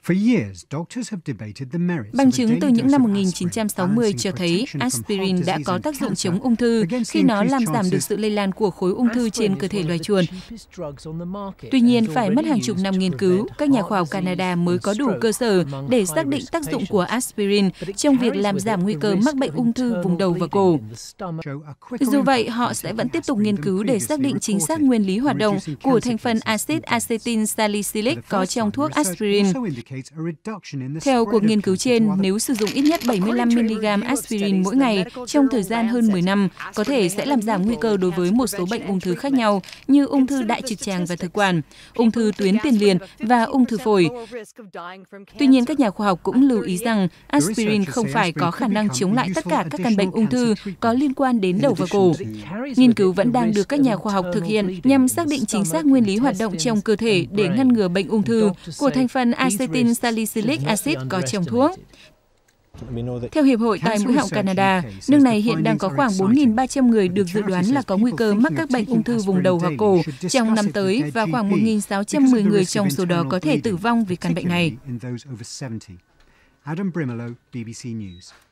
Bằng chứng từ những năm 1960 cho thấy aspirin đã có tác dụng chống ung thư khi nó làm giảm được sự lây lan của khối ung thư trên cơ thể loài chuồn. Tuy nhiên, phải mất hàng chục năm nghiên cứu, các nhà khoa học Canada mới có đủ cơ sở để xác định tác dụng của aspirin trong việc làm giảm nguy cơ mắc bệnh ung thư vùng đầu và cổ. Dù vậy, họ sẽ vẫn tiếp tục nghiên cứu để xác định chính xác nguyên lý hoạt động của thành phần axit acetyl salicylic có trong thuốc aspirin. Theo cuộc nghiên cứu trên, nếu sử dụng ít nhất 75mg aspirin mỗi ngày trong thời gian hơn 10 năm, có thể sẽ làm giảm nguy cơ đối với một số bệnh ung thư khác nhau như ung thư đại trực tràng và thực quản, ung thư tuyến tiền liệt và ung thư phổi. Tuy nhiên, các nhà khoa học cũng lưu ý rằng aspirin không phải có khả năng chống lại tất cả các căn bệnh ung thư có liên quan đến đầu và cổ. Nghiên cứu vẫn đang được các nhà khoa học thực hiện nhằm xác định chính xác nguyên lý hoạt động trong cơ thể để ngăn ngừa bệnh ung thư của thành phần acetyl salicylic acid có trong thuốc. Theo Hiệp hội Tai mũi họng Canada, nước này hiện đang có khoảng 4.300 người được dự đoán là có nguy cơ mắc các bệnh ung thư vùng đầu hoặc cổ trong năm tới và khoảng 1.610 người trong số đó có thể tử vong vì căn bệnh này. Adam Brimelow, BBC News.